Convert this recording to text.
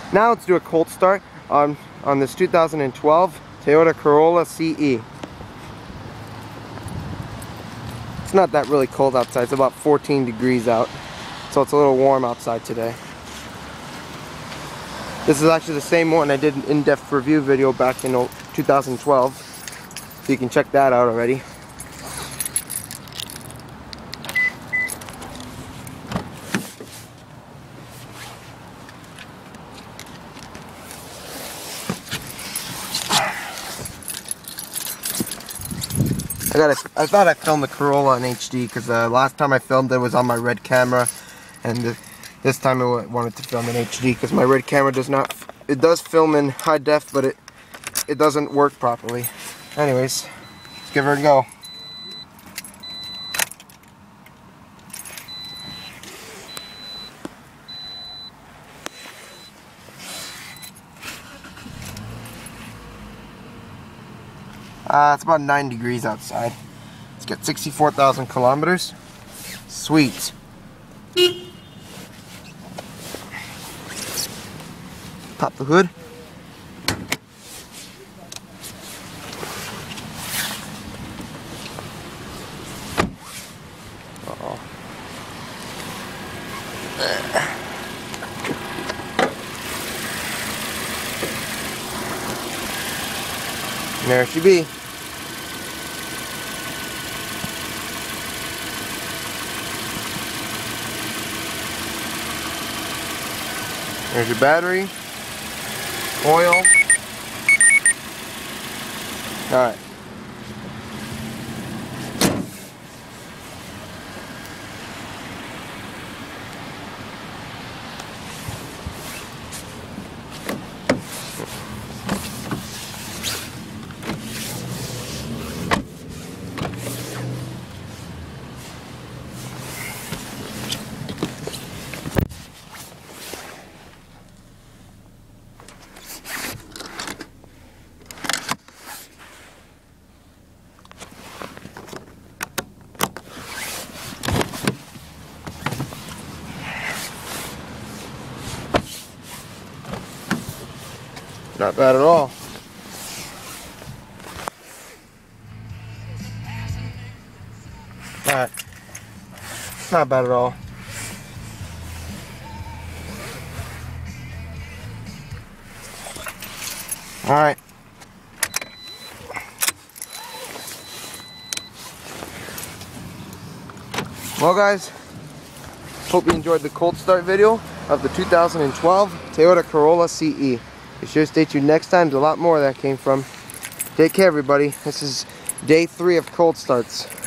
Now let's do a cold start on this 2012 Toyota Corolla CE. It's not that really cold outside. It's about 14 degrees out, so it's a little warm outside today. This is actually the same one I did an in-depth review video back in 2012, so you can check that out already. I thought I filmed the Corolla in HD because last time I filmed it was on my red camera, and this time I wanted to film in HD because my red camera does not. It does film in high def, but it doesn't work properly. Anyways, let's give her a go. It's about 9 degrees outside. It's got 64,000 kilometers. Sweet. Pop the hood. Uh-oh. And there she be. There's your battery, oil. Alright. Not bad at all. Alright. Not bad at all. Alright. Well guys, hope you enjoyed the cold start video of the 2012 Toyota Corolla CE. Be sure to stay tuned next time. There's a lot more that came from. Take care everybody. This is day 3 of cold starts.